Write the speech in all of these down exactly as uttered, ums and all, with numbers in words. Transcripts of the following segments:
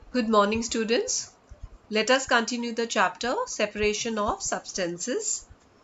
Good morning, students. Let us continue the chapter Separation of Substances.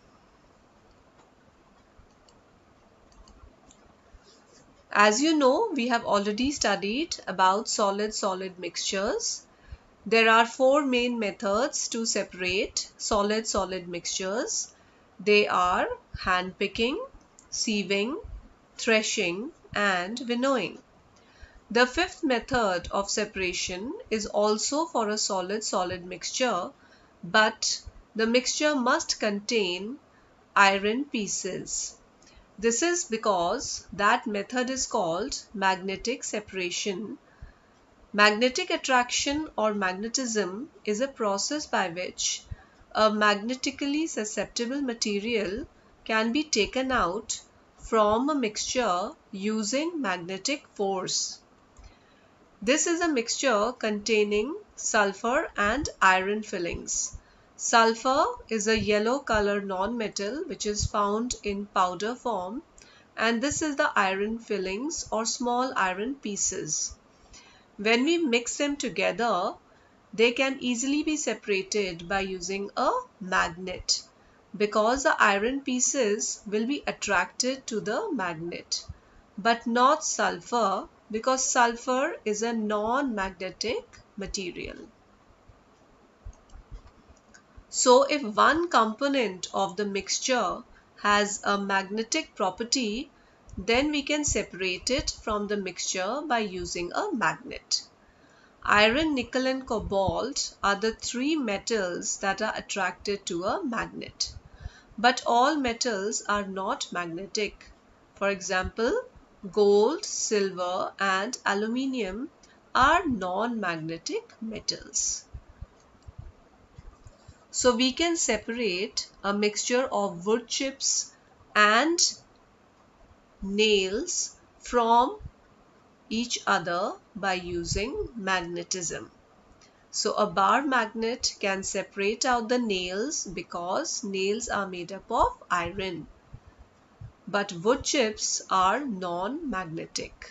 As you know, we have already studied about solid-solid mixtures. There are four main methods to separate solid-solid mixtures. They are hand-picking, sieving, threshing, and winnowing. The fifth method of separation is also for a solid-solid mixture, but the mixture must contain iron pieces. This is because that method is called magnetic separation. Magnetic attraction or magnetism is a process by which a magnetically susceptible material can be taken out from a mixture using magnetic force. This is a mixture containing sulfur and iron fillings. Sulfur is a yellow color nonmetal which is found in powder form, and this is the iron fillings or small iron pieces. When we mix them together, they can easily be separated by using a magnet because the iron pieces will be attracted to the magnet, but not sulfur because sulfur is a non-magnetic material. So if one component of the mixture has a magnetic property, then we can separate it from the mixture by using a magnet. Iron, nickel and cobalt are the three metals that are attracted to a magnet. But all metals are not magnetic. For example, gold, silver and aluminium are non-magnetic metals. So we can separate a mixture of wood chips and nails from each other by using magnetism. So a bar magnet can separate out the nails because nails are made up of iron. But wood chips are non-magnetic.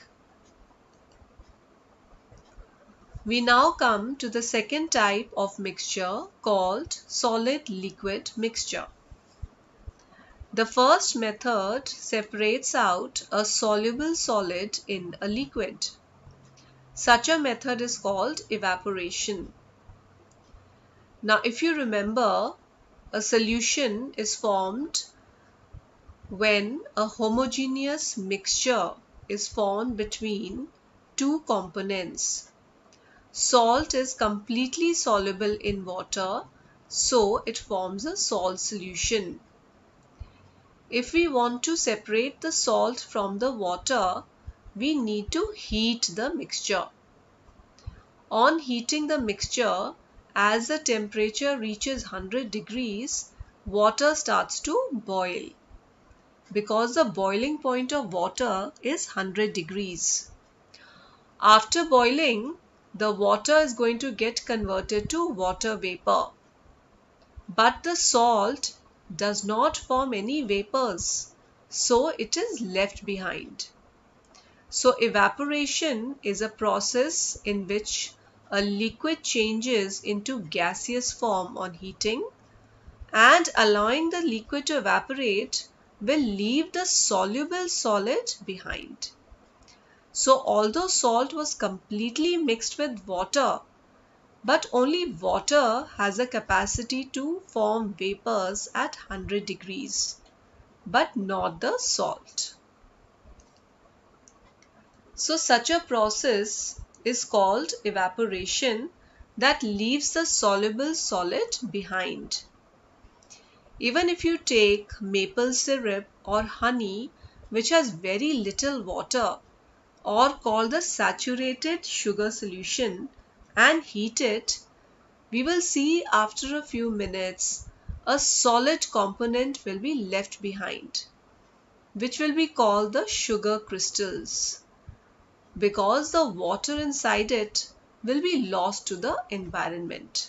We now come to the second type of mixture called solid-liquid mixture. The first method separates out a soluble solid in a liquid. Such a method is called evaporation. Now, if you remember, a solution is formed when a homogeneous mixture is formed between two components. Salt is completely soluble in water, so it forms a salt solution. If we want to separate the salt from the water, we need to heat the mixture. On heating the mixture, as the temperature reaches one hundred degrees, water starts to boil because the boiling point of water is one hundred degrees. After boiling, the water is going to get converted to water vapor. But the salt does not form any vapors, so it is left behind. So evaporation is a process in which a liquid changes into gaseous form on heating, and allowing the liquid to evaporate will leave the soluble solid behind. So although salt was completely mixed with water, but only water has a capacity to form vapors at one hundred degrees, but not the salt. So such a process is called evaporation that leaves the soluble solid behind. Even if you take maple syrup or honey which has very little water, or called the saturated sugar solution, and heat it, we will see after a few minutes a solid component will be left behind, which will be called the sugar crystals, because the water inside it will be lost to the environment.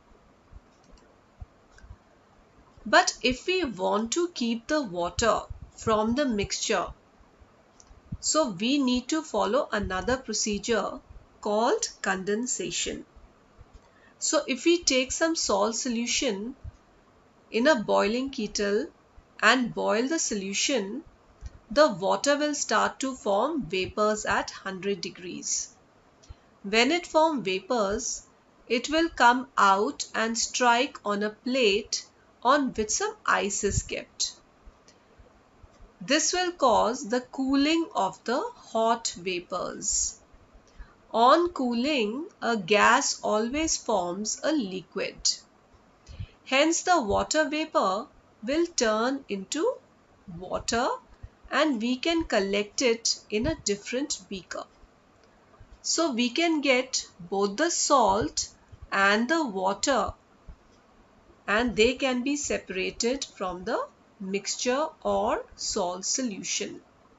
But if we want to keep the water from the mixture, so we need to follow another procedure called condensation. So if we take some salt solution in a boiling kettle and boil the solution, the water will start to form vapors at one hundred degrees. When it forms vapors, it will come out and strike on a plate on which some ice is kept. This will cause the cooling of the hot vapors. On cooling, a gas always forms a liquid. Hence, the water vapor will turn into water and we can collect it in a different beaker. So we can get both the salt and the water, and they can be separated from the mixture or salt solution.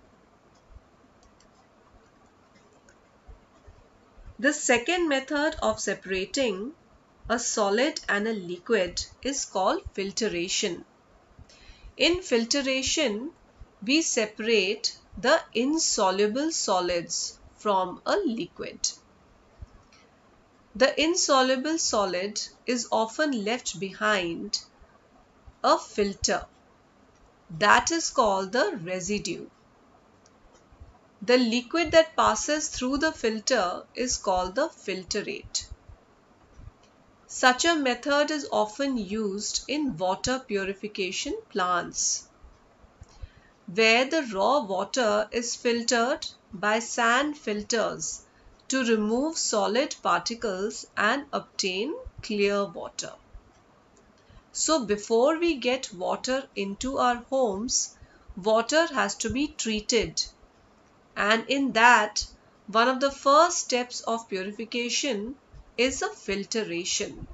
The second method of separating a solid and a liquid is called filtration. In filtration, we separate the insoluble solids from a liquid. The insoluble solid is often left behind a filter. That is called the residue. The liquid that passes through the filter is called the filtrate. Such a method is often used in water purification plants, where the raw water is filtered by sand filters to remove solid particles and obtain clear water. So before we get water into our homes, water has to be treated, and in that, one of the first steps of purification is a filtration.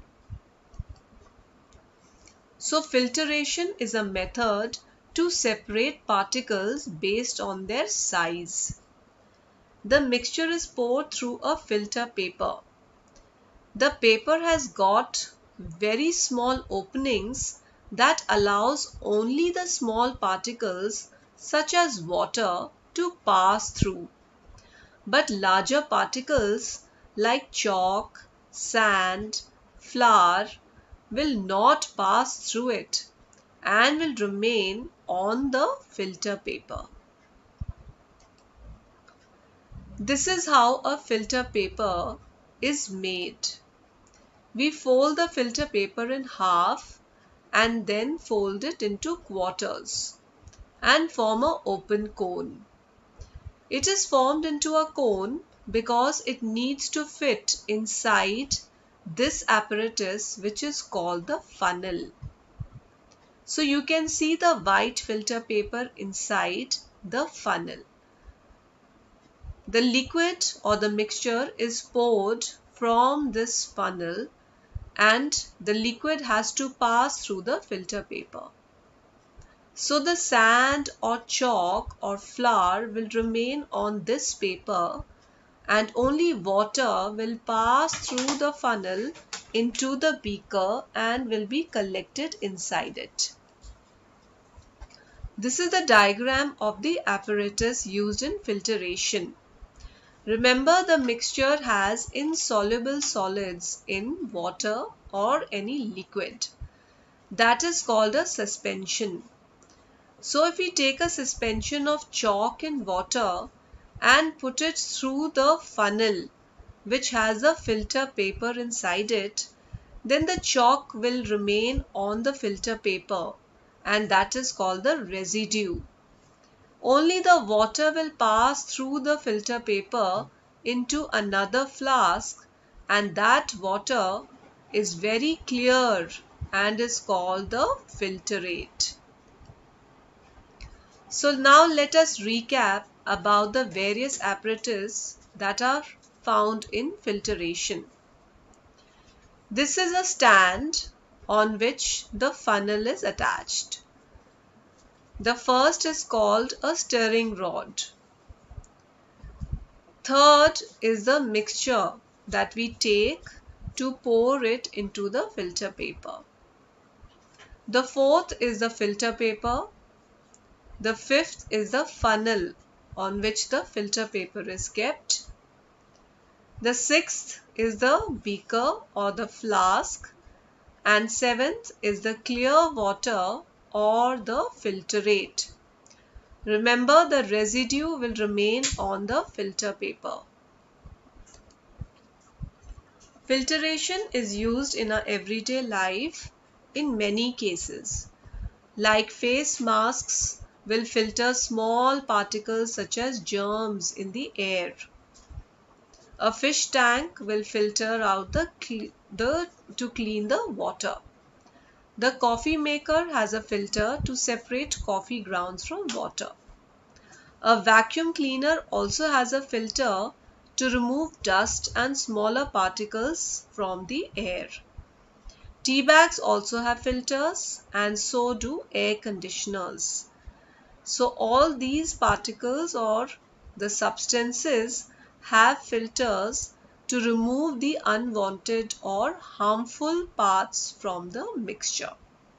So filtration is a method to separate particles based on their size. The mixture is poured through a filter paper. The paper has got very small openings that allows only the small particles such as water to pass through. But larger particles like chalk, sand, flour will not pass through it and will remain on the filter paper. This is how a filter paper is made. We fold the filter paper in half and then fold it into quarters and form an open cone. It is formed into a cone because it needs to fit inside this apparatus, which is called the funnel. So you can see the white filter paper inside the funnel. The liquid or the mixture is poured from this funnel and the liquid has to pass through the filter paper. So the sand or chalk or flour will remain on this paper and only water will pass through the funnel into the beaker and will be collected inside it. This is the diagram of the apparatus used in filtration. Remember, the mixture has insoluble solids in water or any liquid. That is called a suspension. So if we take a suspension of chalk in water and put it through the funnel which has a filter paper inside it, then the chalk will remain on the filter paper and that is called the residue. Only the water will pass through the filter paper into another flask and that water is very clear and is called the filtrate. So now let us recap about the various apparatus that are found in filtration. This is a stand on which the funnel is attached. The first is called a stirring rod. Third is the mixture that we take to pour it into the filter paper. The fourth is the filter paper. The fifth is the funnel on which the filter paper is kept. The sixth is the beaker or the flask, and seventh is the clear water or the filtrate. Remember, the residue will remain on the filter paper. Filtration is used in our everyday life in many cases. Like face masks will filter small particles such as germs in the air. A fish tank will filter out the, the to clean the water. The coffee maker has a filter to separate coffee grounds from water. A vacuum cleaner also has a filter to remove dust and smaller particles from the air. Tea bags also have filters, and so do air conditioners. So all these particles or the substances have filters to remove the unwanted or harmful parts from the mixture.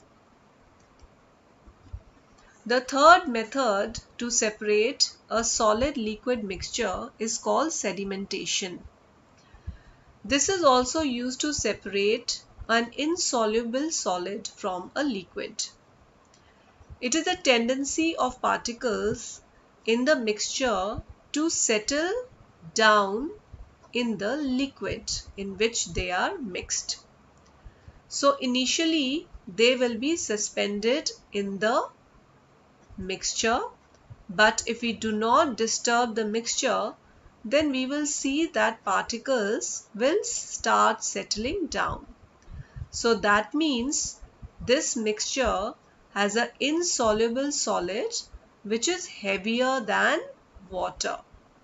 The third method to separate a solid liquid mixture is called sedimentation. This is also used to separate an insoluble solid from a liquid. It is a tendency of particles in the mixture to settle down in the liquid in which they are mixed. So initially they will be suspended in the mixture, but if we do not disturb the mixture, then we will see that particles will start settling down. So that means this mixture has an insoluble solid which is heavier than water.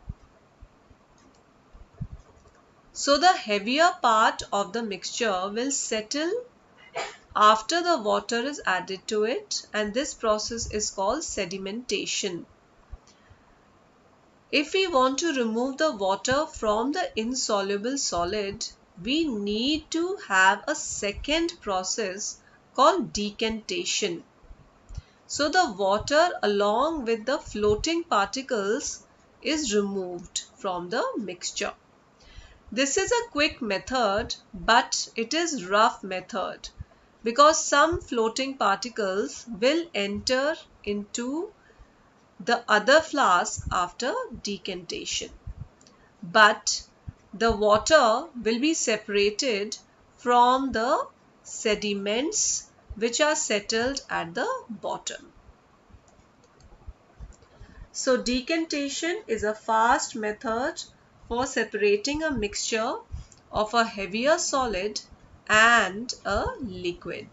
So the heavier part of the mixture will settle after the water is added to it, and this process is called sedimentation. If we want to remove the water from the insoluble solid, we need to have a second process called decantation. So the water along with the floating particles is removed from the mixture. This is a quick method, but it is rough method because some floating particles will enter into the other flask after decantation. But the water will be separated from the sediments which are settled at the bottom. So decantation is a fast method for separating a mixture of a heavier solid and a liquid.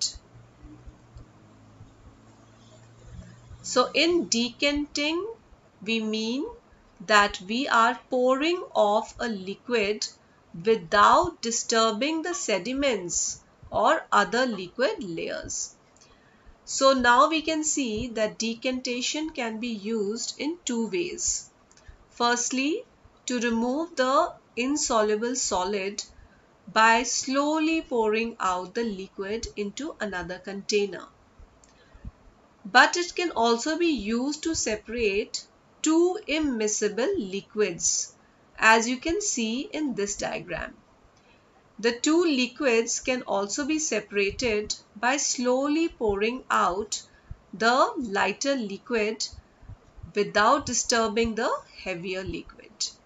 So in decanting, we mean that we are pouring off a liquid without disturbing the sediments or other liquid layers. So now we can see that decantation can be used in two ways. Firstly, to remove the insoluble solid by slowly pouring out the liquid into another container. But it can also be used to separate two immiscible liquids, as you can see in this diagram. The two liquids can also be separated by slowly pouring out the lighter liquid without disturbing the heavier liquid.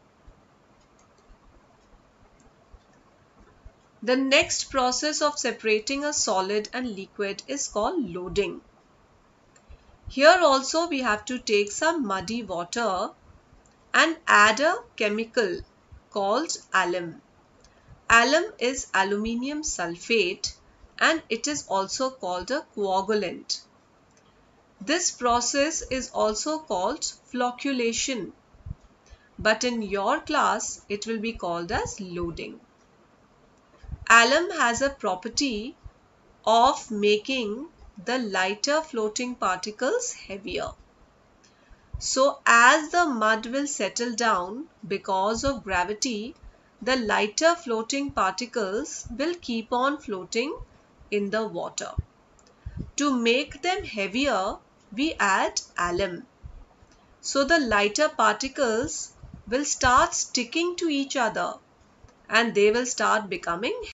The next process of separating a solid and liquid is called loading. Here also we have to take some muddy water and add a chemical called alum. Alum is aluminium sulfate and it is also called a coagulant. This process is also called flocculation, but in your class it will be called as loading. Alum has a property of making the lighter floating particles heavier. So as the mud will settle down because of gravity, the lighter floating particles will keep on floating in the water. To make them heavier, we add alum. So the lighter particles will start sticking to each other and they will start becoming